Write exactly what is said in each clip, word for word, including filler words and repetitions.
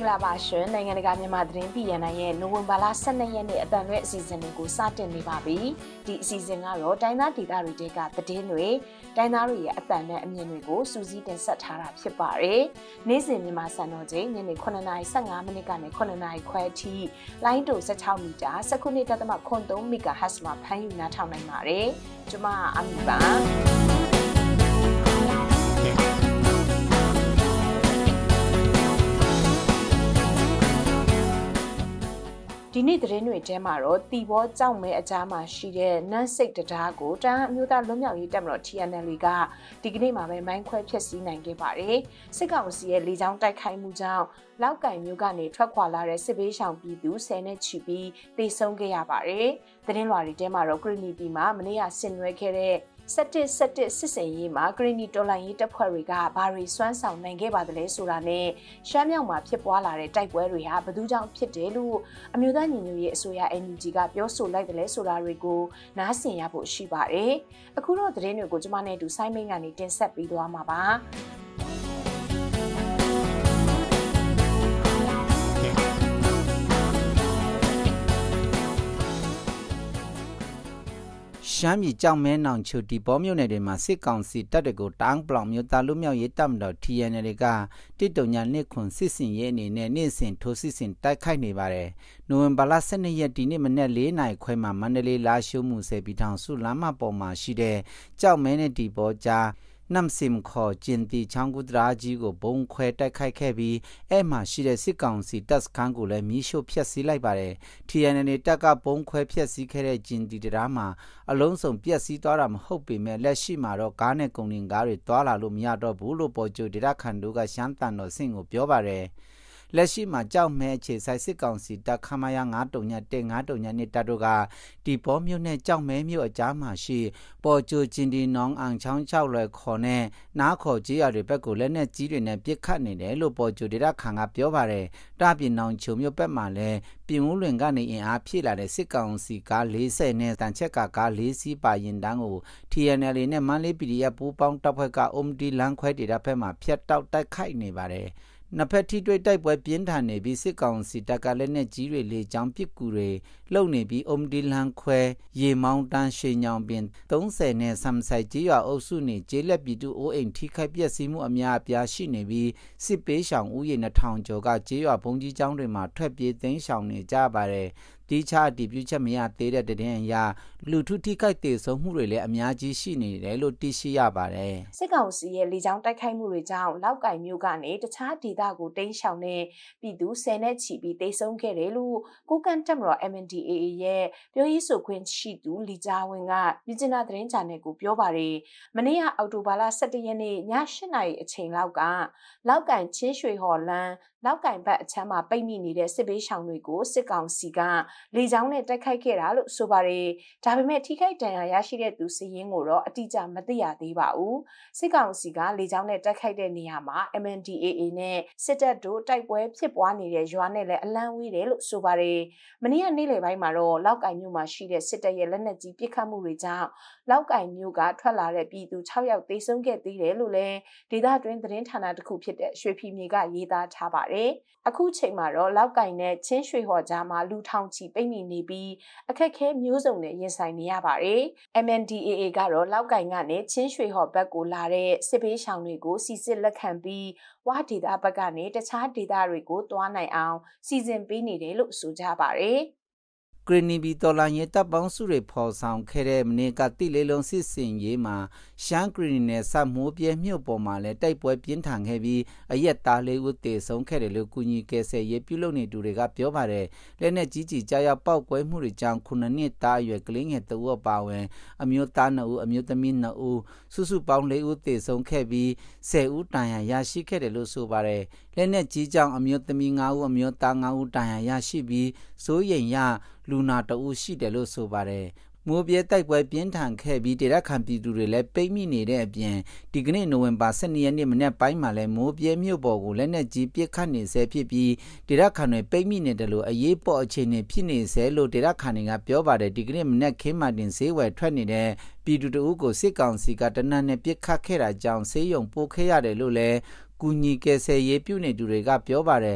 ္ဂလာပါရှင်နိုင်ငံတကာမြန်မာသတင်းပြည်ရန်ရဲ့နိုဝင်ဘာလ十二ရက်နေ့အတန်လွဲအစီအစဉ်တွေကိုစတင်နေပါပြီဒီအစီအစဉ်ကတော့တိုင်းသားဒေသတွေတဲကသတင်းတွေတိုင်းသားတွေရဲ့အတန်နဲ့အမြင်တွေကိုစူးစီးတင်ဆက်ထားတာဖြစ်ပါတယ်နေ့စဉ်မြန်မာစံတော်ချိန်ညနေခုနှစ်နာရီဆယ့်ငါးမိနစ်ကနေခုနှစ်နာရီခွဲအထိလိုင်းတိုဆယ့်ခြောက်မီတာ十九နှစ်တသမခွန်သုံးမီဂါဟတ်စ်မှာဖမ်းယူနားထောင်နိုင်ပါတယ်ကျွန်မအမီပါဒီနေ့သတင်းတွေထဲမှာတော့တီဘောကြောက်မဲအကြားမှာရှိတဲ့နန်းစိတ်တရားကိုတန်းအမျိုးသားလွတ်မြောက်ရေးတပ်မတော် T N L ကဒီကနေ့မှာပဲမိုင်းခွဲဖျက်ဆီးနိုင်ခဲ့ပါတယ်။စစ်ကောင်စီရဲ့လေကြောင်းတိုက်ခိုက်မှုကြောင့်လောက်ကင်မျိုးကနေထွက်ခွာလာတဲ့စစ်ဘေးရှောင်ပြည်သူဆယ်နဲ့ချီပြီးတေဆုံးခဲ့ရပါတယ်။သတင်းလွှာတွေထဲမှာတော့ကရီနီပြည်မှာမနေ့ကဆင်နွှဲခဲ့တဲ့စက်တစ်စက်တစ်စစ်စင်ရေးမှာဂရီနီတော်လိုင်းရေးတပ်ဖွဲ့တွေကဘာတွေစွမ်းဆောင်နိုင်ခဲ့ပါသလဲဆိုတာနဲ့ရှမ်းမြောက်မှာဖြစ်ပွားလာတဲ့တိုက်ပွဲတွေဟာဘယ်သူကြောင့်ဖြစ်တယ်လို့အမျိုးသားညီညွတ်ရေးအစိုးရ N U G ကပြောဆိုလိုက်တယ်လဲဆိုတာတွေကိုနားဆင်ရဖို့ရှိပါတယ်။အခုတော့သတင်းတွေကိုကျွန်မနဲ့အတူဆိုင်းမင်းကနေတင်ဆက်ပေးသွားမှာပါ။ရှမ်းပြည်ကြောက်မဲနောင်ချိုတီဘောမြို့နယ်တွေမှာစစ်ကောင်စီတပ်တွေကိုတန်းပလောင်မျိုးသားလူမျိုးရေးတပ်မတော် T N L ကတိတုံညာနှစ်ခွန်စစ်စင်ရေးအနေနဲ့နေ့စဉ်ထိုးစစ်စင်တိုက်ခိုက်နေပါတယ်။နိုဝင်ဘာလ十二ရက်ဒီနေ့မနက်၄နာရီခွဲမှာမန္တလေးလာရှိုးမှုဆယ်ပြည်ထောင်စုလမ်းမပေါ်မှာရှိတဲ့ကြောက်မဲနဲ့တီဘောကြားနမ်စင်ခေါ်ကျင်တီချောင်းကူတရာကြီးကိုဘုံခွဲတိုက်ခိုက်ခဲ့ပြီးအဲ့မှာရှိတဲ့စစ်ကောင်စီတပ်စခန်းကိုလည်းမီးရှို့ဖျက်ဆီးလိုက်ပါတယ်။ T N L တပ်ကဘုံခွဲဖျက်ဆီးခဲ့တဲ့ကျင်တီတရာမှာအလုံးစုံပျက်စီးသွားတာမဟုတ်ပေမဲ့လက်ရှိမှာတော့ကားနဲ့ကုန်တင်ကားတွေသွားလာလို့မရတော့ဘူးလို့ပေါ်ကျိုဒေတာခန်တို့ကရှမ်းတန်တော်စင်ကိုပြောပါတယ်။လက်ရှိမှာကြောက်မဲအခြေဆိုင်စစ်ကောင်စီတပ်ခမရငါးတုံညတက်ငါးတုံညနှစ်တပ်တို့ကဒီပေါ်မြို့နဲ့ကြောက်မဲမြို့အကြားမှာရှိပေါ်ကျိုကျင်ဒီနောင်အောင်ချောင်းချောက်လွယ်ခေါ်နဲ့နားခေါ်ကြီးရတွေဘက်ကိုလက်နဲ့ကြီးတွေနဲ့ပစ်ခတ်နေတယ်လို့ပေါ်ကျိုဒေတာခန်ကပြောပါတယ်။တာပြင်နောင်ချုံမြို့ဘက်မှာလည်းပြင်ဦးလွင်ကနေအင်အားဖြည့်လာတဲ့စစ်ကောင်စီကား၄၀နဲ့တန်ချက်ကကား၄စီးပါရင်တန်းကို T N L နဲ့မန္တလေး P D F ပူးပေါင်းတပ်ဖွဲ့ကအုံတီလန်းခွဲဒေတာဘက်မှာဖျက်တောက်တိုက်ခိုက်နေပါတယ်။နှစ်ဖက်ထိတွေ့တိုက်ပွဲပြင်းထန်နေပြီးစစ်ကောင်စီတပ်ကလက်နဲ့ကြီးတွေလေကြောင်းပစ်ကူတွေလုံနေပြီးအုံဒီလန်ခွဲရေမောင်းတန်းရွှေညောင်ပင်သုံးဆယ်နဲ့ဆမ်ဆိုင်ကြီးရွာအုပ်စုနေကျေးလက်ပြည်သူအိုးအိမ်ထိခိုက်ပျက်စီးမှုအများအပြားရှိနေပြီးစစ်ပေးရှောင်ဦးရေနှစ်ထောင်ကျော်ကကျေးရွာဘုံကြီးကျောင်းတွေမှာထွက်ပြေးသိမ်းရှောင်နေကြပါတယ်ဒီချာဒီပြုချက်မရသေးတဲ့တဲ့ရင်ရလူထုထိခိုက်ဒေဆုံးမှုတွေလည်းအများကြီးရှိနေတယ်လို့သိရှိရပါတယ်စစ်ကောင်စီရဲ့လေကြောင်းတိုက်ခိုက်မှုတွေကြောင့်လောက်ကင်မြို့ကနေတခြားဒေသကိုတိမ်းရှောင်တဲ့ပြည်သူဆယ်နဲ့ချီပြီးတိတ်ဆုံးခဲ့တယ်လို့ကိုကန်တက်မတော် M N D A A ရဲ့ပြောရေးဆိုခွင့်ရှိသူလီဂျာဝင်းကမြစ်ကျနာသတင်းချန်နယ်ကိုပြောပါတယ်မနေ့ကအောက်တိုဘာလ十一ရက်နေ့ည၈နာရီအချိန်လောက်ကလောက်ကင်ချင်းရွှေဟော်လန်းလောက်ကင်ဘက်အချမ်းမှာပိတ်မိနေတဲ့စစ်ဘေးရှောင်တွေကိုစစ်ကောင်စီကလေကြောင်းနဲ့တိုက်ခိုက်ခဲ့တာလို့ဆိုပါတယ်ဒါပေမဲ့ထိခိုက်ဒဏ်ရာရရှိတဲ့သူစီးရင်ကိုတော့အတိအကျမသိရသေးပါဘူးစစ်ကောင်စီကလေကြောင်းနဲ့တိုက်ခိုက်တဲ့နေရာမှာ M N D A A နဲ့စစ်တပ်တို့တိုက်ပွဲဖြစ်ပွားနေတဲ့ရွာနဲ့လည်းအလံဝေးတယ်လို့ဆိုပါတယ်မနေ့ကနေ့လယ်ပိုင်းမှာတော့လောက်ကင်မြို့မှာရှိတဲ့စစ်တပ်ရဲ့လက်နက်ကြီးပစ်ခတ်မှုတွေကြောင့်လောက်ကင်မြို့ကထွက်လာတဲ့ပြည်သူ၆ယောက်သေဆုံးခဲ့သေးတယ်လို့လည်းဒေသတွင်းသတင်းဌာနတစ်ခုဖြစ်တဲ့ရွှေဖီမြေကရေးသားထားပါတယ်အခုချိန်မှာတော့လောက်ကင်နဲ့ချင်းရွှေဟော်ကြားမှာလူထောင်ချီပိတ်မိနေပြီးအခက်ခဲမျိုးစုံနဲ့ရင်ဆိုင်နေရပါတယ်။ M N D A A ကတော့လောက်ကင်ကနေချင်းရွှေဟော်ဘက်ကိုလာတဲ့စစ်ဘေးရှောင်တွေကိုစီစစ်လက်ခံပြီးဝါဒေတာဘက်ကနေတခြားဒေသတွေကိုသွားနိုင်အောင်စီစဉ်ပေးနေတယ်လို့ဆိုကြပါတယ်။ဂရနီဘီတော်လာရေးတပ်ပေါင်းစုတွေဖော်ဆောင်ခဲ့တဲ့မနေ့ကတိလေးလုံးစစ်စင်ရေးမှာရှမ်းဂရနီနယ်စပ်မိုးပြဲမြို့ပေါ်မှာလည်းတိုက်ပွဲပြင်းထန်ခဲ့ပြီးအရက်သားလေးဦးသေဆုံးခဲ့တယ်လို့ကုညီကယ်ဆယ်ရေးပြုလုပ်နေသူတွေကပြောပါတယ်လက်နဲ့ကြီးကြီးကြားရောက်ပောက်ကွဲမှုတွေကြောင့်ခုနှစ်နှစ်သားအရွယ်ကလေးငယ်တဦးအပါအဝင်အမျိုးသားနှစ်ဦးအမျိုးသမီးနှစ်ဦးစုစုပေါင်းလေးဦးသေဆုံးခဲ့ပြီးဆယ်ဦးတန်ရာရရှိခဲ့တယ်လို့ဆိုပါတယ်လက်နဲ့ကြီးကြောင့်အမျိုးသမီးငါးဦးအမျိုးသားငါးဦးတန်ရာရရှိပြီးစိုးရိမ်ရလူနာတအုပ်ရှိတယ်လို့ဆိုပါတယ်မိုးပြဲတိုက်ပွဲပြင်းထန်ခဲ့ပြီးဒေသခံပြည်သူတွေလည်းပိတ်မိနေတဲ့အပြင်ဒီကနေ့နိုဝင်ဘာ十二ရက်နေ့မနေ့ပိုင်းမှာလည်းမိုးပြဲမြို့ပေါ်ကိုလက်နက်ကြီးပစ်ခတ်နေဆဲဖြစ်ပြီးဒေသခံတွေပိတ်မိနေတယ်လို့အရေးပေါ်အခြေအနေဖြစ်နေဆဲလို့ဒေသခံတွေကပြောပါတယ်ဒီကနေ့မနေ့ခင်းမာတင်ဈေးဝယ်ထွက်နေတဲ့ပြည်သူတို့ကိုစစ်ကောင်စီကတနက်နဲ့ပစ်ခတ်ခဲ့တာကြောင့်ဆေးရုံပို့ခဲ့ရတယ်လို့လည်းကုညီကယ်ဆယ်ရေးပြုနေသူတွေကပြောပါတယ်မ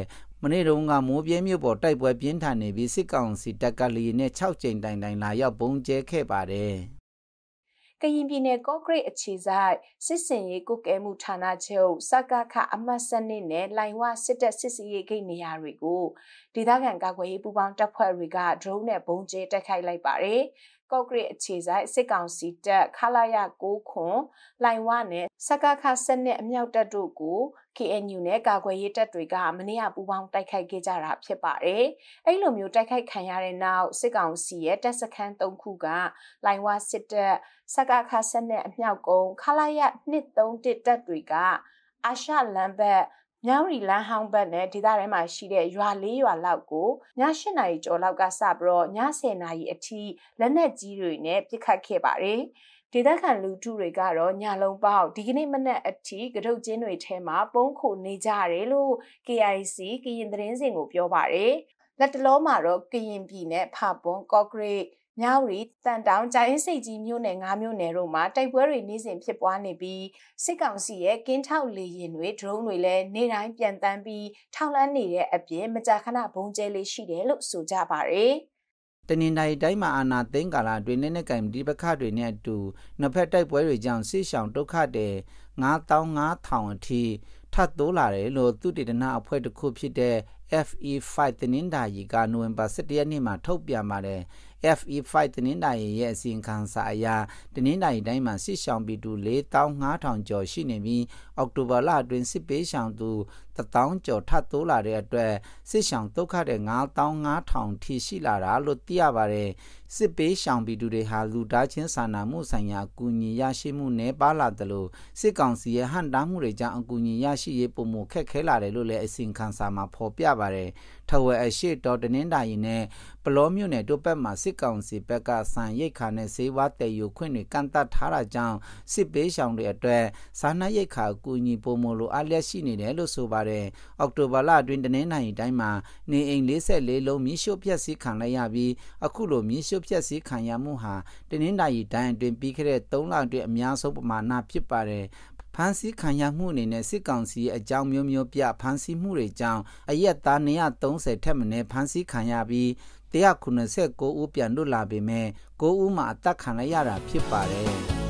နေ့တုန်းကမိုးပြင်းမြို့ပေါ်တိုက်ပွဲပြင်းထန်နေပြီးစစ်ကောင်စီတပ်ကလီနဲ့၆ကြိမ်တိုင်တိုင်လာရောက်ပုံကျဲခဲ့ပါတယ်ကရင်ပြည်နယ်ကော့ဂရိတ်အခြေဆိုင်စစ်စင်ရေးကုကဲမှုဌာနချုပ်စကခအမှတ်စနစ်နဲ့လိုင်ဝစစ်တပ်စစ်စင်ရေးဂိတ်နေရာတွေကိုဒေသခံကာကွယ်ရေးပူးပေါင်းတပ်ဖွဲ့တွေကဒရုန်းနဲ့ပုံကျဲတိုက်ခိုက်လိုက်ပါတယ်။ကော့ဂရိတ်အခြေဆိုင်စစ်ကောင်စီတပ်ခလာရကိုခွန်လိုင်ဝနဲ့စကခစနစ်အမြောက်တပ်တို့ကို K N U နဲ့ကာကွယ်ရေးတပ်တွေကမနေ့ကပူးပေါင်းတိုက်ခိုက်ခဲ့ကြတာဖြစ်ပါတယ်။အဲ့လိုမျိုးတိုက်ခိုက်ခံရတဲ့နောက်စစ်ကောင်စီရဲ့တပ်စခန်း၃ခုကလိုင်ဝစစ်တပ်စကခစနစ်အမြောက်ကုန်းခလာရ၂၃၁တပ်တွေကအာရှလမ်းဘက်မြောင်ရီလမ်းဟောင်းဘက်နဲ့ဒေသထဲမှာရှိတဲ့ရွာလေးရွာလောက်ကိုည၈နာရီကျော်လောက်ကစပြီးတော့ည၁၀နာရီအထိလက်နက်ကြီးတွေနဲ့ပစ်ခတ်ခဲ့ပါတယ်။ဒေသခံလူထုတွေကတော့ညလုံးပေါက်ဒီကနေ့မနက်အထိကတုတ်ကျင်းတွေထဲမှာပုံခိုနေကြရတယ်လို့ K I C ကရင်သတင်းစင်ကိုပြောပါတယ်။လက်တလုံးမှာတော့ကရင်ပြည်နယ်ဖာပွန်ကော့ဂရိတ်မြောက်ရီတန်တောင်ကြိုင်းစိတ်ကြီးမြို့နယ်၅မြို့နယ်တို့မှာတိုက်ပွဲတွေနေ့စဉ်ဖြစ်ပွားနေပြီးစစ်ကောင်စီရဲ့ကင်းထောက်လေရင်တွေဒရုန်းတွေလည်းနေ့တိုင်းပြန်တန်းပြီးထောက်လန်းနေတဲ့အပြင်မကြာခဏဘုံကျဲလေးရှိတယ်လို့ဆိုကြပါတယ်တနင်္လာရီတိုင်းမှာအာဏာသိမ်းကာလအတွင်းနဲ့ကံဒီပခတ်တွေနဲ့အတူနှစ်ဖက်တိုက်ပွဲတွေကြောင့်ဆိရှောင်ဒုက္ခတွေ၅သောင်း၅ထောင်အထိထပ်တိုးလာတယ်လို့သူတည်တနာအဖွဲ့တစ်ခုဖြစ်တဲ့ F E ၅ တနင်္လာရီကနိုဝင်ဘာ၁၁ရက်နေ့မှာထုတ်ပြန်ပါတယ်F E ၅ တနင်္လာရီရဲ့အစီရင်ခံစာအရတနင်္လာရီတိုင်းမှာစစ်ရှောင်ပြည်သူ၄သောင်း၅ထောင်ကျော်ရှိနေပြီးအောက်တိုဘာလအတွင်းစစ်ပေးရှောင်သူတစ်သောင်းကျော်ထပ်တိုးလာတဲ့အတွက်စစ်ရှောင်ဒုက္ခတဲ့၅သောင်း၅ထောင်ထိရှိလာတာလို့သိရပါတယ်စစ်ပေးရှောင်ပြည်သူတွေဟာလူသားချင်းစာနာမှုဆိုင်ရာအကူအညီရရှိမှုနည်းပါးလာတယ်လို့စစ်ကောင်စီရဲ့ဟန်တားမှုတွေကြောင့်အကူအညီရရှိရေးပုံမှုခက်ခဲလာတယ်လို့လည်းအစီရင်ခံစာမှာဖော်ပြပါတယ်ထဝယ်အရှိတော်တနင်္လာရီနဲ့ပလောမြို့နယ်တို့ဘက်မှာစစ်ကောင်စီဘက်ကစံရိတ်ခါနဲ့ဈေးဝါးတည်ယူခွင့်တွေကန့်သတ်ထားတာကြောင့်စစ်ပေးရှောင်တွေအတွက်စားနပ်ရိက္ခာအကူအညီပုံမှုလိုအားလျက်ရှိနေတယ်လို့ဆိုပါတယ်အောက်တိုဘာလအတွင်းတနင်္လာရီတိုင်းမှာနေအိမ်၄၄လုံးမီးရှို့ဖျက်ဆီးခံလိုက်ရပြီးအခုလိုမီးရှို့ဖျက်ဆီးခံရမှုဟာတနင်္လာရီတိုင်းအတွင်းပြီးခဲ့တဲ့၃လအတွင်းအများဆုံးပမာဏဖြစ်ပါတယ်ဖမ်းဆီးခံရမှုအနေနဲ့စစ်ကောင်စီအကြောင်းမျိုးမျိုးပြဖမ်းဆီးမှုတွေကြောင့်အရက်သား၂၃၀ထက်မနည်းဖမ်းဆီးခံရပြီး၁၉၉ဦးပြန်လွတ်လာပေမဲ့၉ဦးမှအသက်ခံလိုက်ရတာဖြစ်ပါတယ်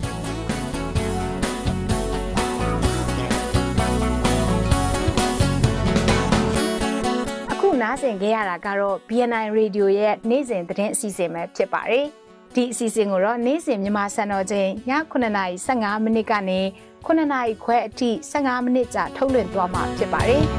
အခုနားဆင်ကြရတာကတော့ B N I Radio ရဲ့နေ့စဉ်သတင်းအစီအစဉ်ပဲဖြစ်ပါတယ်ဒီအစီအစဉ်ကိုတော့နေ့စဉ်မြန်မာစံတော်ချိန်ညခုနှစ်နာရီ၁၅မိနစ်ကနေခုနှစ်နာရီခွဲအထိ၁၅မိနစ်ကြာထုတ်လွှင့်သွားမှာဖြစ်ပါတယ်။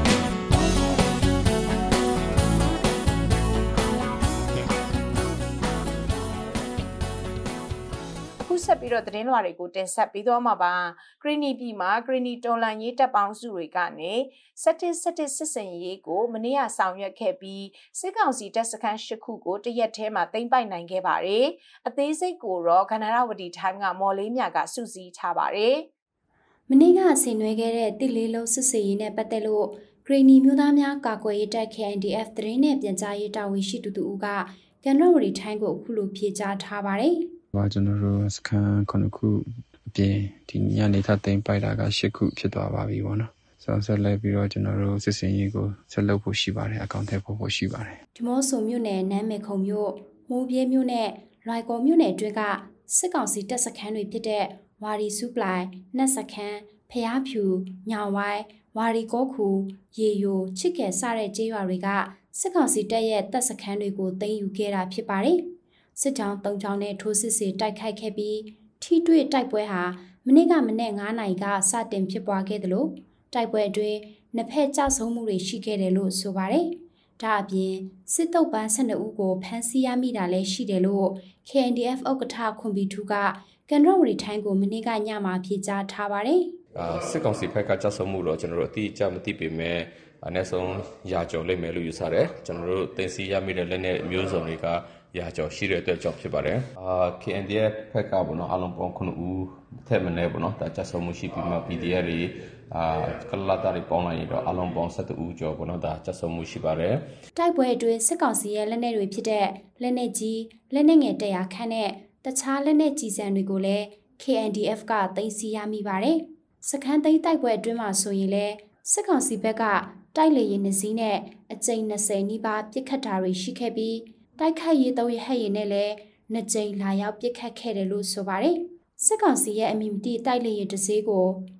အခုဆက်ပြီးတော့သတင်းလွှာတွေကိုတင်ဆက်ပေးသွားမှာပါ။ဂရီနီပြည်မှာဂရီနီတော်လန်ရေးတပ်ပေါင်းစုတွေကနေစက်တစ်စက်တစ်စစ်စင်ရေးကိုမနေ့ကဆောင်ရွက်ခဲ့ပြီးစစ်ကောင်စီတပ်စခန်း၈ခုကိုတရက်ထဲမှာသိမ်းပိုက်နိုင်ခဲ့ပါတယ်။အသေးစိတ်ကိုတော့ကန္နာရဝတီထိုင်းကမော်လေးမြကစုစည်းထားပါတယ်။မနေ့ကဆင်နွှဲခဲ့တဲ့တစ်လေးလုံးစစ်စေးရေးနဲ့ပတ်သက်လို့ဂရီနီမျိုးသားများကာကွယ်ရေးတပ် K N D F သတင်းနဲ့ပြန်ကြားရေးတာဝန်ရှိသူတို့ကကန်ရဝတီထိုင်းကိုအခုလိုဖြေကြားထားပါတယ်။ဘာကျွန်တော်တို့စခန်းခုနှစ်ခုအပြင်ဒီညနေထသိမ်းပိုက်တာက၈ခုဖြစ်သွားပါပြီပေါ့နော်။ဆောဆက်လိုက်ပြီးတော့ကျွန်တော်တို့စစ်စင်ရေးကိုဆက်လုပ်ဖို့ရှိပါတယ်အကောင့်ထဲပို့ဖို့ရှိပါတယ်။ဒီမော့ဆိုမြို့နယ်နမ်းမေခုံမြို့မိုးပြဲမြို့နယ်လွိုင်ကော်မြို့နယ်အတွင်းကစစ်ကောင်စီတပ်စခန်းတွေဖြစ်တဲ့ဝါရီစုပလိုက်နတ်စခန်းဖျားဖြူညောင်ဝိုင်းဝါရီကောခုရေယိုချစ်ကဲစတဲ့ကျေးရွာတွေကစစ်ကောင်စီတပ်ရဲ့တပ်စခန်းတွေကိုသိမ်းယူခဲ့တာဖြစ်ပါတယ်။စစ်တောင်း၃ချောင်းနဲ့ထိုးစစ်စီတိုက်ခိုက်ခဲ့ပြီးထိတွေ့တိုက်ပွဲဟာမနေ့ကမနေ့၉နာရီကစတင်ဖြစ်ပွားခဲ့တယ်လို့တိုက်ပွဲအတွင်းနှစ်ဖက်ကြဆုံမှုတွေရှိခဲ့တယ်လို့ဆိုပါတယ်။ဒါအပြင်စစ်တုပ်ပန်း၁၂ဦးကိုဖမ်းဆီးရမိတာလည်းရှိတယ်လို့ K N D F ဥက္ကဋ္ဌခွန်ဘီထူကကန်ရဝတီထိုင်းကိုမနေ့ကညမှာဖြေကြားထားပါတယ်။အာစစ်ကောင်စီဘက်ကကြဆုံမှုတော့ကျွန်တော်တို့အတိအကျမသိပေမဲ့အနည်းဆုံးရာကျော်လိမ့်မယ်လို့ယူဆတယ်။ကျွန်တော်တို့တင်စီရမိတဲ့လက်နဲ့မျိုးစုံတွေကရာကျော်ရှိတဲ့အတွက်ကြောင့်ဖြစ်ပါတယ်။အာ K N D F ဘက်ကပေါ့နော်အလုံးပေါင်းခုနှစ်ဦးထက်မနည်းပေါ့နော်ဒါကြဆုံမှုရှိပြီးမှ P D F တွေအာကလလာတာတွေပေါင်းလိုက်ရင်တော့အလုံးပေါင်း၁၁ဦးကျော်ပေါ့နော်ဒါကြဆုံမှုရှိပါတယ်။တိုက်ပွဲအတွင်းစစ်ကောင်စီရဲ့လက်နက်တွေဖြစ်တဲ့လက်နက်ကြီးလက်နက်ငယ်တရာခန့်နဲ့တခြားလက်နက်ကြီးစံတွေကိုလည်း K N D F ကသိမ်းဆည်းရမိပါတယ်။စခန်းသိမ်းတိုက်ပွဲအတွင်းမှာဆိုရင်လည်းစစ်ကောင်စီဘက်ကတိုက်လေရင်နှစီးနဲ့အကြိမ်၂၀နီးပါးပြစ်ခတ်တာတွေရှိခဲ့ပြီးတိုက်ခိုက်ရေးသုံးရဟက်ရင်နဲ့လည်းနှစ်ကြိမ်လာရောက်ပြစ်ခတ်ခဲ့တယ်လို့ဆိုပါတယ်စစ်ကောင်စီရဲ့အမည်မတိတိုက်လေရင်တစ်စီးကို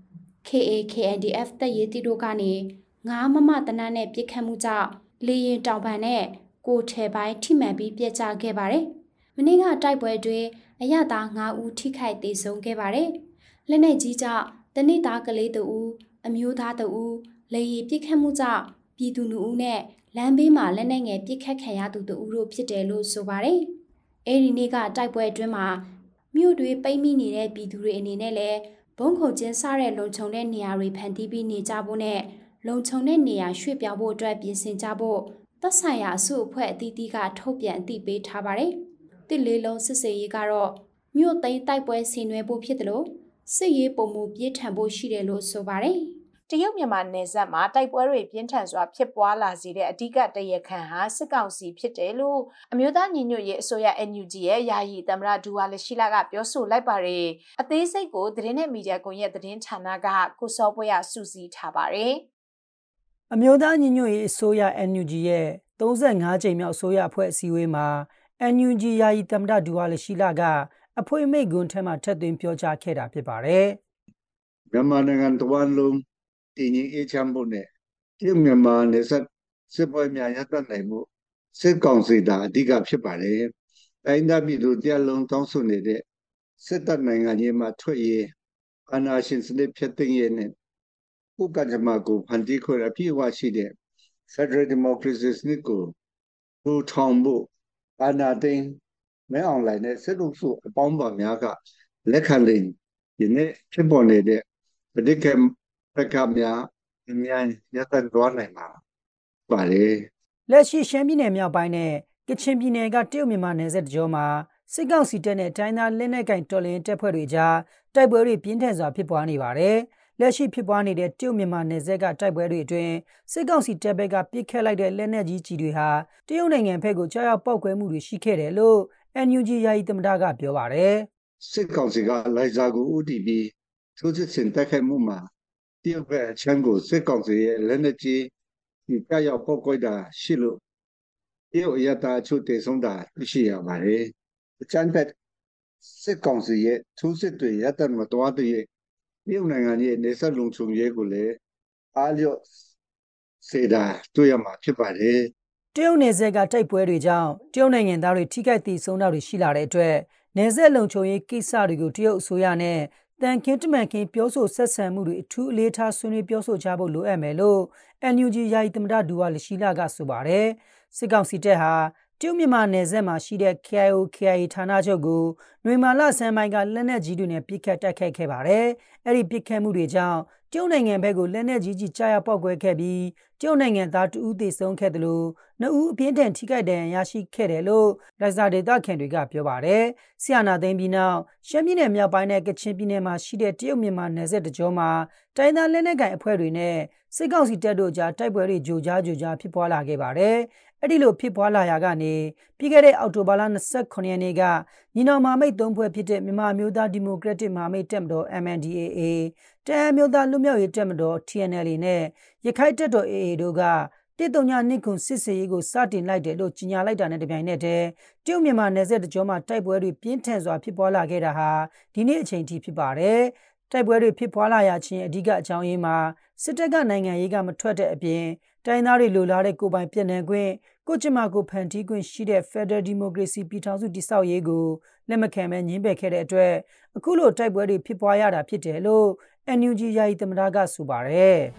K A K N D F တပ်ရေးတီတို့ကနေငါးမမတနန်းနဲ့ပြစ်ခတ်မှုကြောင့်လေရင်တောင်ပံနဲ့ကိုထဲပိုင်းထိမှန်ပြီးပြက်ကျခဲ့ပါတယ်မနေ့ကတိုက်ပွဲတွင်အရသာ၅ဦးထိခိုက်သေဆုံးခဲ့ပါတယ်လက်နက်ကြီးကြောင့်တနစ်သားကလေးတဦးအမျိုးသားတဦးလေရင်ပြစ်ခတ်မှုကြောင့်ပြည်သူလူဦးနဲ့လမ်းဘေးမှာလက်နက်ငယ်ပြစ်ခတ်ခံရသူတဦးတို့ဖြစ်တယ်လို့ဆိုပါတယ်အဲဒီနေ့ကတိုက်ပွဲအတွင်းမှာမြို့တွေပိတ်မိနေတဲ့ပြည်သူတွေအနေနဲ့လည်းဘုံခုံကျင်းစားတဲ့လုံခြုံတဲ့နေရာတွေဖန်တီးပြီးနေကြဖို့နဲ့လုံခြုံတဲ့နေရာရွှေ့ပြောင်းဖို့အတွက်ပြင်ဆင်ကြဖို့သက်ဆိုင်ရာအစုအဖွဲ့အသီးသီးကထုတ်ပြန်အသိပေးထားပါတယ်။တစ်လေးလုံးစစ်စေးရေးကတော့မြို့သိမ်းတိုက်ပွဲဆင်နွှဲဖို့ဖြစ်တယ်လို့စစ်ရေးပုံမှုပြည့်ထန်ဖို့ရှိတယ်လို့ဆိုပါတယ်။တရုတ်မြန်မာနယ်စပ်မှာတိုက်ပွဲတွေပြင်းထန်စွာဖြစ်ပွားလာစေတဲ့အဓိကတရခံဟာစစ်ကောင်စီဖြစ်တယ်လို့အမျိုးသားညီညွတ်ရေးအစိုးရ N U G ရဲ့ယာယီသမ္မတဒူဝါလရှိလာကပြောဆိုလိုက်ပါတယ်။အသေးစိတ်ကိုသတင်းနဲ့မီဒီယာကွန်ရက်သတင်းဌာနကကိုစောပွဲရစုစည်းထားပါတယ်။အမျိုးသားညီညွတ်ရေးအစိုးရ N U G ရဲ့သုံးဆယ့်ငါးကြိမ်မြောက်အစိုးရအဖွဲ့အစည်းအဝေးမှာ N U G ယာယီသမ္မတဒူဝါလရှိလာကအဖွင့်မိန့်ခွန်းထဲမှာထည့်သွင်းပြောကြားခဲ့တာဖြစ်ပါတယ်။မြန်မာနိုင်ငံတဝန်းလုံးတည်ငြိမ်အေးချမ်းဖို့နဲ့တရုတ်မြန်မာနယ်စပ်စစ်ပွဲများရပ်တန့်နိုင်မှုစစ်ကောင်စီတာအဓိကဖြစ်ပါတယ်။တိုင်းဒေသပြည်သူတရားလုံးတောင်းဆိုနေတဲ့စစ်တပ်နိုင်ငံကြီးမှာထွက်ရေးအာဏာရှင်စနစ်ဖြစ်တဲ့ရေးနဲ့ဥက္ကဋ္ဌမကိုဖန်တီးခွင့်အပြည့်အဝရှိတဲ့ Federal Democracy စနစ်ကိုထူထောင်ဖို့အာဏာသိမ်းမဲအောင်လှိုင်နဲ့စစ်လူစုအပေါင်းပါများကလက်ခံလင်းဒီနေ့ဖြစ်ပေါ်နေတဲ့ပဋိက္ခပက္ခများအများရတတ်သွားနိုင်မှာပါတယ်လက်ရှိရှမ်းပြည်နယ်မြောက်ပိုင်းနဲ့ကချင်ပြည်နယ်ကတရုတ်မြန်မာနယ်စပ်တကြောမှာစစ်ကောင်စီတပ်နဲ့တိုင်းသားလက်နက်ကိုင်တော်လှန်ရေးတပ်ဖွဲ့တွေကြားတိုက်ပွဲတွေပြင်းထန်စွာဖြစ်ပွားနေပါတယ်လက်ရှိဖြစ်ပွားနေတဲ့တရုတ်မြန်မာနယ်စပ်ကတိုက်ပွဲတွေအတွင်းစစ်ကောင်စီတပ်ဘက်ကပစ်ခတ်လိုက်တဲ့လက်နက်ကြီးကြီးတွေဟာတရုတ်နိုင်ငံဘက်ကိုကြားရောက်ပောက်ကွဲမှုတွေရှိခဲ့တယ်လို့ N U G ယာယီသမ္မတကပြောပါတယ်စစ်ကောင်စီကလိုက်စားကိုဦးတည်ပြီးထိုးစစ်ဆင်တိုက်ခိုက်မှုမှာတရုတ်ဘက်အချမ်းကိုစစ်ကောင်စီရဲ့လက်နက်ကြီးဒီကြားရောက်ပောက်ကွဲတာရှိလို့တရုတ်အရတာအချို့တည်ဆုံးတာရှိရပါတယ်အချမ်းဘက်စစ်ကောင်စီရဲ့ထိုးစစ်တွေရပ်တန့်မသွားတဲ့တရုတ်နိုင်ငံရဲ့နေဆက်လုံခြုံရေးကိုလည်းအားလျော့စေတာတွေ့ရမှာဖြစ်ပါတယ်တရုတ်နယ်စပ်ကတိုက်ပွဲတွေကြောင့်တရုတ်နိုင်ငံသားတွေထိခိုက်ဒေဆုံးတာတွေရှိလာတဲ့အတွက်နယ်စပ်လုံခြုံရေးကိစ္စတွေကိုတရုတ်အစိုးရနဲ့တန်ခင်းတမန်ခင်းပြောဆိုဆက်ဆံမှုတွေအထူးအလေးထားဆွေးနွေးပြောဆိုကြဖို့လိုအပ်မယ်လို့ N U G ယာယီသမ္မတဒူဝါလရှိလာကဆိုပါတယ်စစ်ကောင်စီတပ်ဟာတရုတ်မြန်မာနယ်စပ်မှာရှိတဲ့ K I O K I A ဌာနချုပ်ကိုနွေမာလဆန်းပိုင်းကလက်နက်ကြီးတွေနဲ့ပစ်ခတ်တိုက်ခိုက်ခဲ့ပါတယ်အဲ့ဒီပစ်ခတ်မှုတွေကြောင့်တရုတ်နိုင်ငံဘက်ကိုလက်နက်ကြီးကြီးကြားရောက်ပောက်ကွဲခဲ့ပြီးတရုတ်နိုင်ငံသားတဦးသေဆုံးခဲ့တယ်လို့နှစ်ဦးအပြင်းထန်ထိခိုက်ဒဏ်ရာရရှိခဲ့တယ်လို့လက်စာဒေသခံတွေကပြောပါတယ်။ဆီယနာသိန်းပြီးနောက်ရှမ်းပြည်နယ်မြောက်ပိုင်းနဲ့ကချင်ပြည်နယ်မှာရှိတဲ့တရုတ်မြန်မာနယ်စပ်တကြောမှာတိုင်းသားလက်နက်ကိုင်အဖွဲ့တွေနဲ့စစ်ကောင်စီတပ်တို့ကြားတိုက်ပွဲတွေကြိုကြားကြိုကြားဖြစ်ပွားလာခဲ့ပါတယ်။အဲ့ဒီလိုဖြစ်ပွားလာရာကနေပြီးခဲ့တဲ့အောက်တိုဘာလ၂၇ရက်နေ့ကညီနောင်မဟာမိတ်သုံးဖွဲ့ဖြစ်တဲ့မြန်မာမျိုးသားဒီမိုကရက်တစ်မဟာမိတ်တပ်မတော် M N D A A တအန်းမျိုးသားလွတ်မြောက်ရေးတပ်မတော် T N L A နဲ့ရခိုင်တပ်တော် A A တို့ကတစ်တုံညာနှစ်ခုစစ်စေးရေးကိုစတင်လိုက်တယ်လို့ကြေညာလိုက်တာနဲ့တပြိုင်နက်တည်းတရုတ်မြန်မာနယ်စပ်တကြောမှာတိုက်ပွဲတွေပြင်းထန်စွာဖြစ်ပွားလာခဲ့တာဟာဒီနေ့အချိန်ထိဖြစ်ပါတယ်။တိုက်ပွဲတွေဖြစ်ပွားလာရခြင်းအဓိကအကြောင်းရင်းမှာစစ်တပ်ကနိုင်ငံရေးကမထွက်တဲ့အပြင်တိုင်းသားတွေလိုလားတဲ့ကိုယ်ပိုင်ပြည်နယ်ခွင့်ကိုကျမကိုဖန်တီးခွင့်ရှိတဲ့ Federal Democracy ပြည်ထောင်စုတည်ဆောက်ရေးကိုလက်မခံဘဲညှင်းပယ်ခဲ့တဲ့အတွက်အခုလိုတိုက်ပွဲတွေဖြစ်ပွားရတာဖြစ်တယ်လို့ N U G ယာယီသမ္မတကဆိုပါတယ်။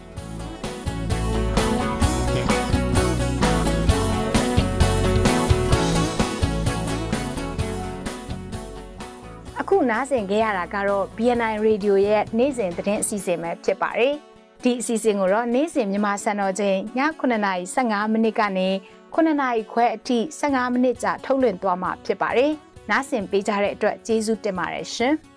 အခုနားဆင်ခဲ့ရတာကတော့ B N I Radio ရဲ့နေ့စဉ်သတင်းအစီအစဉ်ပဲဖြစ်ပါတယ်။ဒီအစီအစဉ်ကိုတော့နေ့စဉ်မြန်မာစံတော်ချိန်ညခုနှစ်နာရီ၁၅မိနစ်ကနေခုနှစ်နာရီခွဲအထိ၁၅မိနစ်ကြာထုတ်လွှင့်သွားမှာဖြစ်ပါတယ်။နားဆင်ပေးကြတဲ့အတွက်ကျေးဇူးတင်ပါတယ်ရှင်။